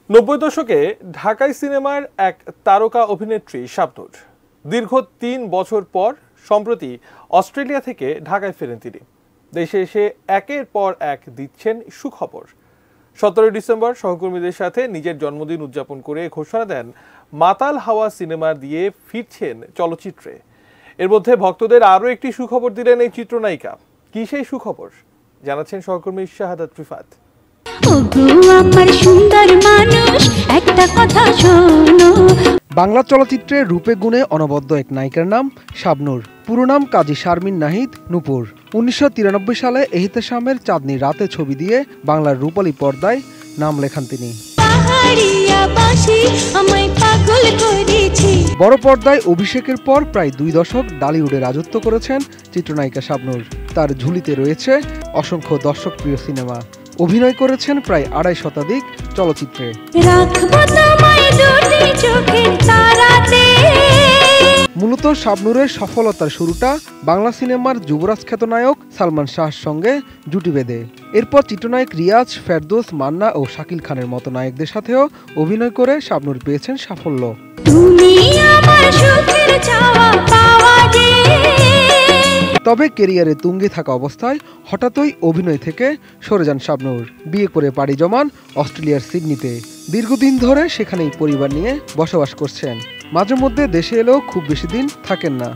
90 দশকে ঢাকাই সিনেমার এক তারকা অভিনেত্রী শাবনূর দীর্ঘ 3 বছর পর সম্প্রতি অস্ট্রেলিয়া থেকে ঢাকায় ফেরেন তিনি। দেশে এসে একের পর এক দিচ্ছেন সুখবর। 17 ডিসেম্বর সহকর্মীদের সাথে নিজের জন্মদিন উদযাপন করে ঘোষণা দেন মাতাল হাওয়া সিনেমা দিয়ে ফিরছেন চলচ্চিত্রে। এর মধ্যে ভক্তদের আরও একটি সুখবর দিলেন এই চিত্রনায়িকা। কি সেই সুখবর জানাচ্ছেন সহকর্মী শাহাদাত রিফাত। বাংলা চলচ্চিত্রে রূপে গুণে অনবদ্য এক নায়িকার নাম শাবনূর। পুরো নাম কাজী শারমিন নাহিদ নূপুর। 1993 সালে এহতেশামের চাঁদনি রাতে ছবি দিয়ে বাংলার রূপালী পর্দায় নাম লেখান তিনি। বড় পর্দায় অভিষেকের পর প্রায় 2 দশক ডালিউডে রাজত্ব করেছেন চিত্রনায়িকা শাবনূর। তার ঝুলিতে রয়েছে অসংখ্য দর্শকপ্রিয় সিনেমা। অভিনয় করেছেন প্রায় 2.5 শতাধিক চলচ্চিত্রে। মূলত শাবনূরের সফলতার শুরুটা বাংলা সিনেমার যুবরাজ খ্যাত নায়ক সালমান শাহর সঙ্গে জুটি বেঁধে। এরপর চিত্রনায়ক রিয়াজ, ফেরদৌস, মান্না ও শাকিল খানের মতো নায়কদের সাথেও অভিনয় করে শাবনূর পেয়েছেন সাফল্য। তবে কেরিয়ারে তুঙ্গে থাকা অবস্থায় হঠাৎই অভিনয় থেকে সরে যান শাবনূর। বিয়ে করে পাড়ি জমান অস্ট্রেলিয়ার সিডনিতে। দীর্ঘদিন ধরে সেখানেই পরিবার নিয়ে বসবাস করছেন। মাঝে মধ্যে দেশে এলেও খুব বেশি দিন থাকেন না।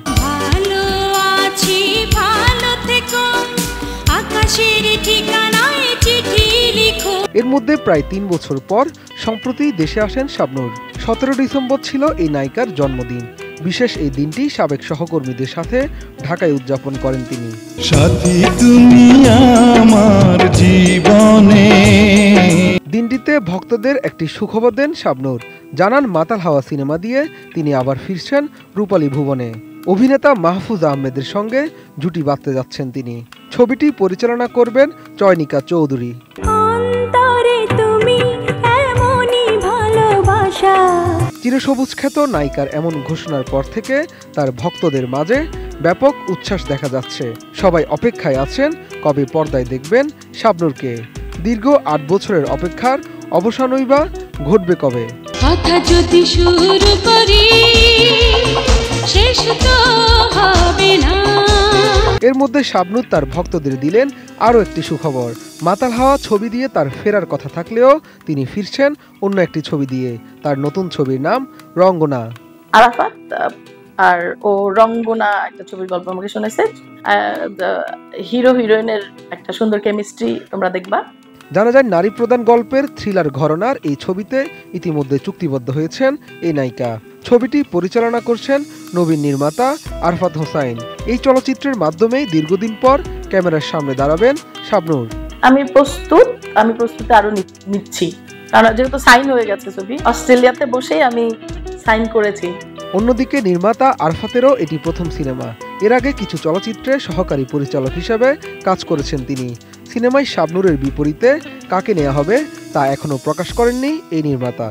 এর মধ্যে প্রায় 3 বছর পর সম্প্রতি দেশে আসেন শাবনূর। 17 ডিসেম্বর ছিল এই নায়িকার জন্মদিন। বিশেষ এই দিনটি সাবেক সহকর্মীদের সাথে ঢাকায় উদযাপন করেন তিনি। সাথী তুমি আমার জীবনে। দিনটিতে ভক্তদের একটি সুখবর দেন শাবনূর। জানান মাতাল হাওয়া সিনেমা দিয়ে তিনি আবার ফিরছেন রূপালী ভুবনে। অভিনেতা মাহফুজ আহমেদের সঙ্গে জুটি বাঁধতে যাচ্ছেন তিনি। ছবিটি পরিচালনা করবেন চয়নিকা চৌধুরী। চিরসবুজ খ্যাত নায়িকার এমন ঘোষণার পর থেকে তার ভক্তদের মাঝে ব্যাপক উচ্ছ্বাস দেখা যাচ্ছে। সবাই অপেক্ষায় আছেন কবে পর্দায় দেখবেন শাবনূরকে। দীর্ঘ 8 বছরের অপেক্ষার অবসানই বা ঘটবে কবে? কথা যদি শুরু করি শেষ তো হবে না। এর মধ্যে শাবনূর তার ভক্তদের দিলেন আরও একটি সুখবর। মাতাল হাওয়া ছবি দিয়ে তার ফেরার কথা থাকলেও তিনি ফিরছেন অন্য একটি ছবি দিয়ে। তার নতুন ছবির নাম রঙ্গনা। আরাফাত আর ও রঙ্গনা একটা ছবির গল্প আমাকে শোনাইছে। হিরো হিরোইনের একটা সুন্দর কেমিস্ট্রি তোমরা দেখবা। জানা যায় নারী প্রধান গল্পের থ্রিলার ঘরানার এই ছবিতে ইতিমধ্যে চুক্তিবদ্ধ হয়েছেন এই নায়িকা। ছবিটি পরিচালনা করছেন নবীন নির্মাতা আরফাত হোসাইন। এই চলচ্চিত্রের মাধ্যমেই দীর্ঘদিন পর ক্যামেরার সামনে দাঁড়াবেন শাবনূর। আমি প্রস্তুতি আরো নিচ্ছি, কারণ যেহেতু সাইন হয়ে গেছে ছবি, অস্ট্রেলিয়াতে বসেই আমি সাইন করেছি। অন্যদিকে নির্মাতা আরফাতেরও এটি প্রথম সিনেমা। এর আগে কিছু চলচ্চিত্রে সহকারী পরিচালক হিসেবে কাজ করেছেন তিনি। সিনেমায় শাবনূরের বিপরীতে কাকে নেওয়া হবে তা এখনো প্রকাশ করেননি এই নির্মাতা।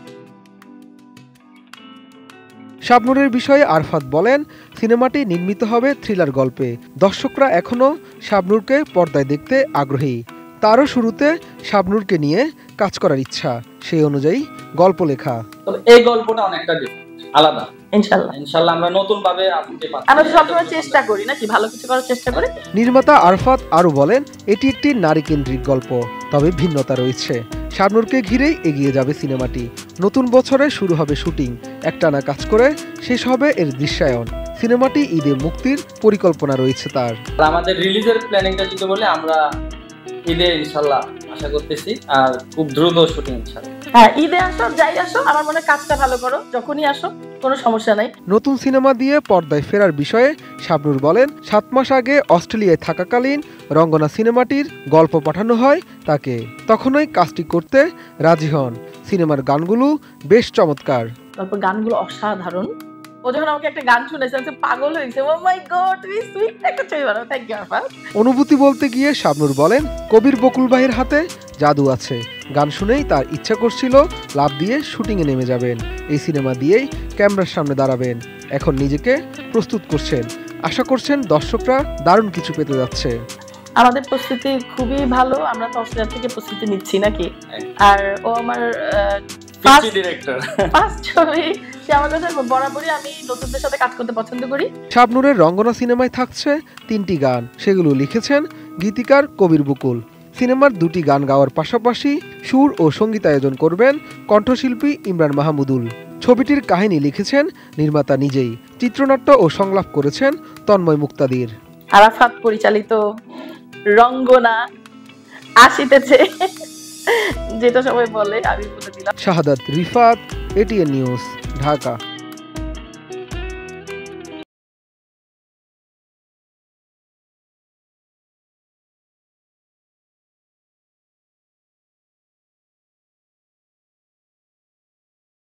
শাবনূরের বিষয়ে আরফাত বলেন, সিনেমাটি নির্মিত হবে থ্রিলার গল্পে। দর্শকরা এখনো শাবনূরকে পর্দায় দেখতে আগ্রহী। তারও শুরুতে শাবনূরকে নিয়ে কাজ করার ইচ্ছা, সেই অনুযায়ী গল্প লেখা। এই গল্পটা অনেকটা আলাদা। ইনশাআল্লাহ আমরা নতুন ভাবে আসতে পারব। আমরা সবসময় চেষ্টা করি নাকি ভালো কিছু করার চেষ্টা করি। নির্মাতা আরফাত আরো বলেন, এটি একটি নারী কেন্দ্রিক গল্প, তবে ভিন্নতা রয়েছে। শাবনূরকে ঘিরেই এগিয়ে যাবে সিনেমাটি। নতুন বছরে শুরু হবে শুটিং। একটানা কাজ করে শেষ হবে এর দৃশ্যায়ন। সিনেমাটি ঈদে মুক্তির পরিকল্পনা রয়েছে তার। আমাদের রিলিজের প্ল্যানিংটা যদি বলে আমরা ঈদে ইনশাআল্লাহ আশা করতেছি, আর খুব দ্রুত শুটিং ইনশাআল্লাহ। হ্যাঁ, ঈদে আসো, যাই আসো, আমার মনে কাজটা ভালো করো, যখনই আসো কোনো সমস্যা নাই। নতুন সিনেমা দিয়ে পর্দায় ফেরার বিষয়ে শাবনূর বলেন, 7 মাস আগে অস্ট্রেলিয়ায় থাকাকালীন রঙ্গনা সিনেমাটির গল্প পাঠানো হয় তাকে। তখনই কাজটি করতে রাজি হন। সিনেমার গানগুলো বেশ চমৎকার। গানগুলো অসাধারণ। ও যখন আমাকে একটা গান শুনেছে আমি পাগল হয়ে গেছি। ও মাই গড, তুমি সুইট একটা ছবি বানাও। Thank you Arafat. অনুভূতি বলতে গিয়ে শাবনূর বলেন, কবির বকুল ভাইয়ের হাতে জাদু আছে। গান শুনেই তার ইচ্ছা করছিল লাভ দিয়ে শুটিংয়ে নেমে যাবেন। এই সিনেমা দিয়েই ক্যামেরার সামনে দাঁড়াবেন। এখন নিজেকে প্রস্তুত করছেন। আশা করছেন দর্শকরা দারুণ কিছু পেতে যাচ্ছে। আমাদের প্রস্তুতি খুবই ভালো, আমরা তো অস্ট্রেলিয়া থেকে প্রস্তুতি নিচ্ছি নাকি। আর ও আমার ফার্স্ট ছবি, সে আমার কাছে বরাবরই আমি নতুনদের সাথে কাজ করতে পছন্দ করি। শাবনুরের রঙ্গনা সিনেমায় থাকছে 3টি গান, সেগুলো লিখেছেন গীতিকার কবির বুকুল। সিনেমার 2টি গান গাওয়ার পাশাপাশি সুর ও সঙ্গীতায়োজন করবেন কণ্ঠশিল্পী ইমরান মাহমুদুল। ছবিটির কাহিনী লিখেছেন নির্মাতা নিজেই, চিত্রনাট্য ও সংলাপ করেছেন তন্ময় মুক্তাদির। আরাফাত পরিচালিত রঙ্গনা আসিতেছে, যেটা সবাই বলে আমি বলে দিলাম। Shahadat Rifat, ATN news, Dhaka.